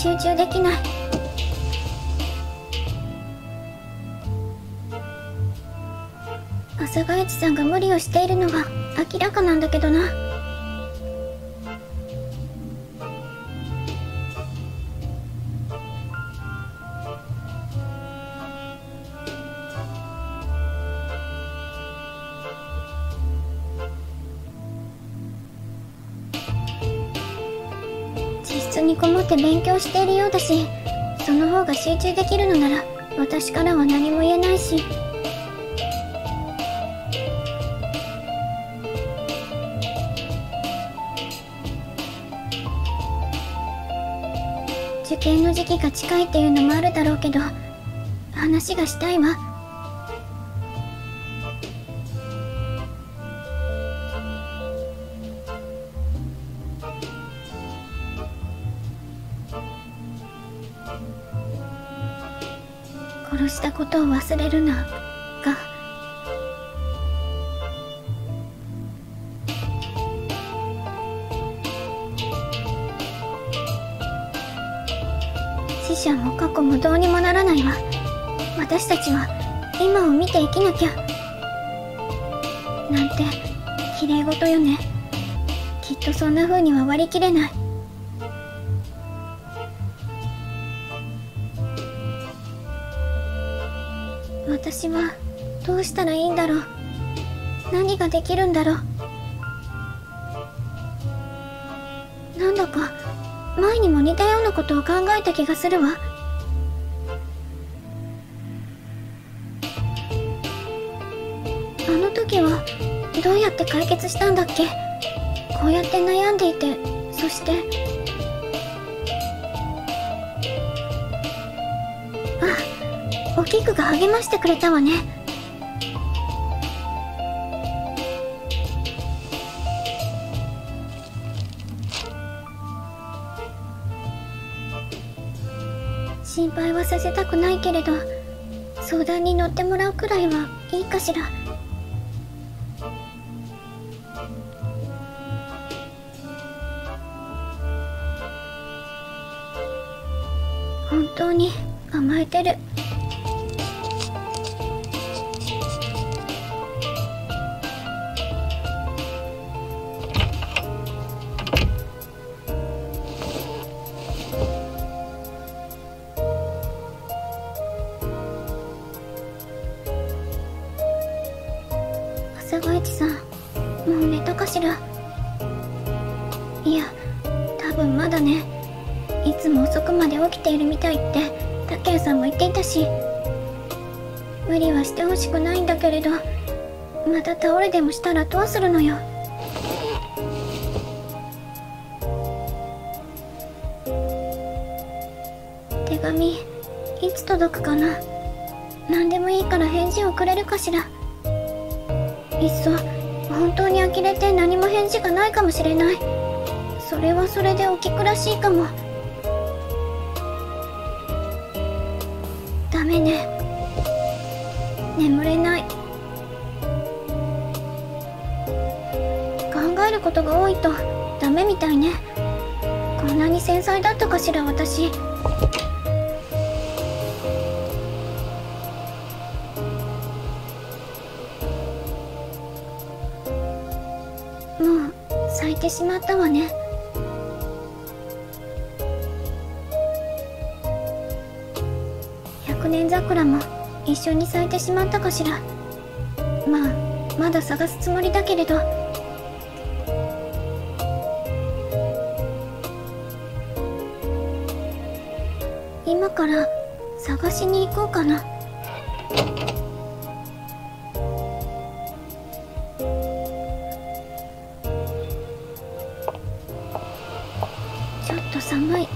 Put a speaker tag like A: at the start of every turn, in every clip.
A: 集中できない。阿佐ヶ谷さんが無理をしているのが明らかなんだけどな。自室にこもって勉強しているようだし、その方が集中できるのなら私からは何も言えないし。受験の時期が近いっていうのもあるだろうけど、話がしたいわ。殺したことを忘れるな、が。死者も過去もどうにもならないわ。私たちは今を見て生きなきゃ。なんて綺麗事よね。きっとそんな風には割り切れない。私はどうしたらいいんだろう。何ができるんだろう。なんだか前にも似たようなことを考えた気がするわ。あの時はどうやって解決したんだっけ。こうやって悩んでいて、そしてお菊が励ましてくれたわね。心配はさせたくないけれど、相談に乗ってもらうくらいはいいかしら。本当に甘えてる。阿佐ヶ谷さん、もう寝たかしら。いや、多分まだね。いつも遅くまで起きているみたいって竹谷さんも言っていたし、無理はしてほしくないんだけれど、また倒れでもしたらどうするのよ。手紙いつ届くかな。何でもいいから返事をくれるかしら。いっそ本当に呆れて何も返事がないかもしれない。それはそれでお菊らしいかも。ダメね、眠れない。考えることが多いとダメみたいね。こんなに繊細だったかしら私。もう咲いてしまったわね。百年桜も一緒に咲いてしまったかしら。まあまだ探すつもりだけれど。今から探しに行こうかな。ちょっと寒い。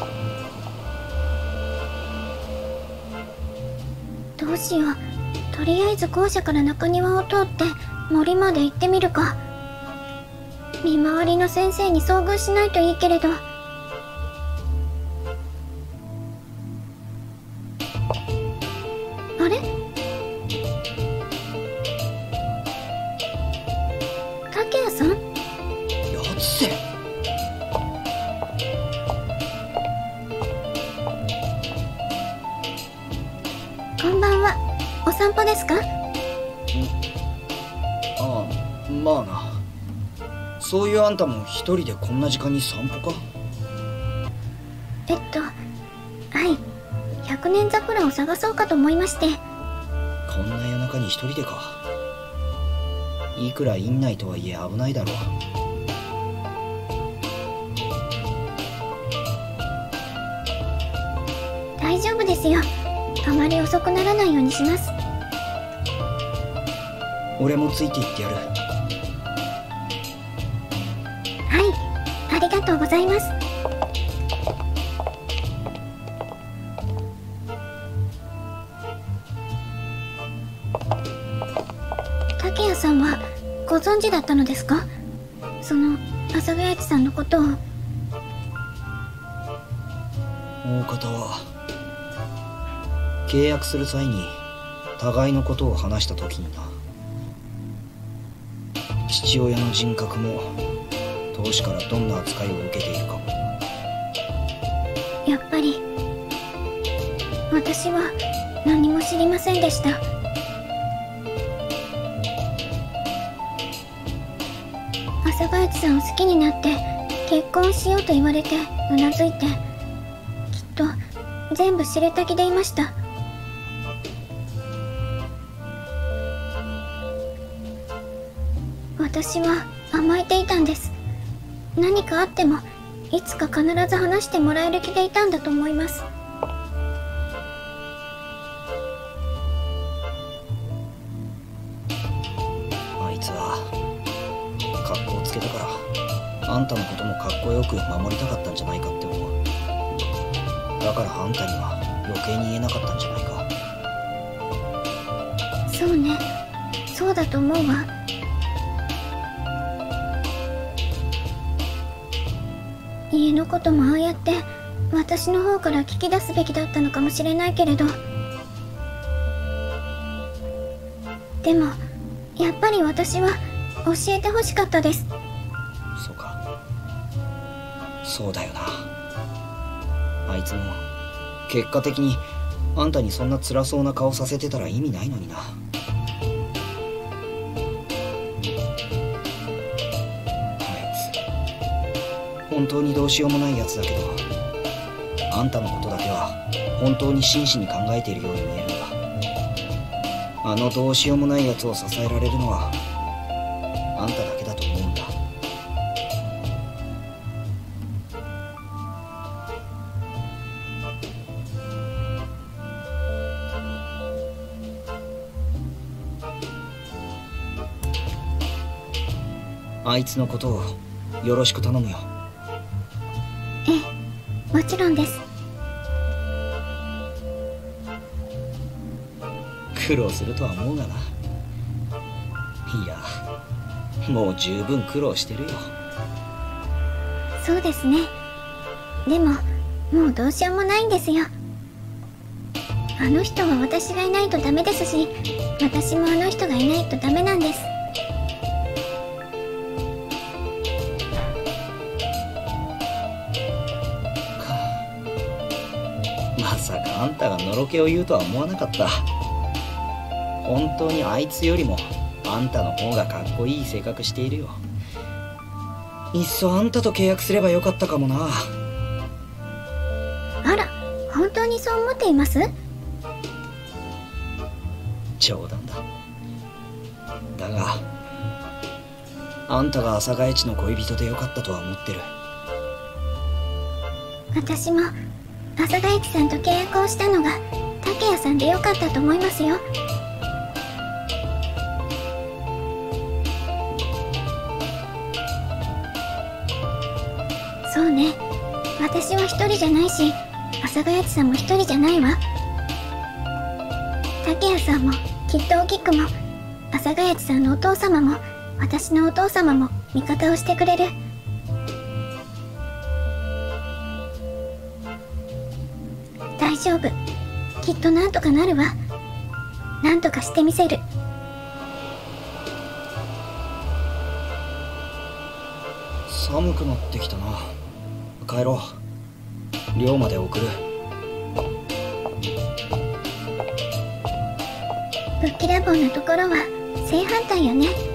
A: どうしよう。とりあえず校舎から中庭を通って森まで行ってみるか。見回りの先生に遭遇しないといいけれど。あれ？竹谷さん？
B: やつせ。
A: お散歩ですか？
B: ああ、まあな。そういうあんたも一人でこんな時間に散歩か？
A: はい。100年桜を探そうかと思いまして。
B: こんな夜中に一人でか。いくら院内とはいえ危ないだろう。
A: 大丈夫ですよ。あまり遅くならないようにします。
B: 俺もついていってやる。
A: はい、ありがとうございます。竹谷さんはご存知だったのですか？その阿佐ヶ谷一さんのことを。
B: 大方は契約する際に互いのことを話した時にな。父親の人格も当主からどんな扱いを受けているかも。
A: やっぱり私は何も知りませんでした。阿佐ヶ谷さんを好きになって結婚しようと言われてうなずいて、きっと全部知れた気でいました。私は甘えていたんです。何かあってもいつか必ず話してもらえる気でいたんだと思います。
B: あいつは格好つけたからあんたのこともかっこよく守りたかったんじゃないかって思う。だからあんたには余計に言えなかったんじゃないか。
A: そうね、そうだと思うわ。家のこともああやって私の方から聞き出すべきだったのかもしれないけれど、でもやっぱり私は教えてほしかったです。
B: そうか、そうだよな。あいつも結果的にあんたにそんな辛そうな顔させてたら意味ないのにな。本当にどうしようもないやつだけど、あんたのことだけは本当に真摯に考えているように見えるんだ。あのどうしようもないやつを支えられるのはあんただけだと思うんだ。あいつのことをよろしく頼むよ。
A: ええ、もちろんです。
B: 苦労するとは思うがな。いや、もう十分苦労してるよ。
A: そうですね。でももうどうしようもないんですよ。あの人は私がいないとダメですし、私もあの人がいないとダメなんです。
B: まさかあんたがのろけを言うとは思わなかった。本当にあいつよりもあんたの方がかっこいい性格しているよ。いっそあんたと契約すればよかったかもな。
A: あら、本当にそう思っています？
B: 冗談だ。だがあんたが阿佐ヶ谷一の恋人でよかったとは思ってる。
A: 私も阿佐ヶ谷一さんと契約をしたのが竹谷さんでよかったと思いますよ。そうね、私は一人じゃないし、阿佐ヶ谷一さんも一人じゃないわ。竹谷さんもきっとお菊も阿佐ヶ谷一さんのお父様も私のお父様も味方をしてくれる。大丈夫、きっとなんとかなるわ。なんとかしてみせる。
B: 寒くなってきたな。帰ろう。寮まで送る。
A: きらぼうなところは正反対よね。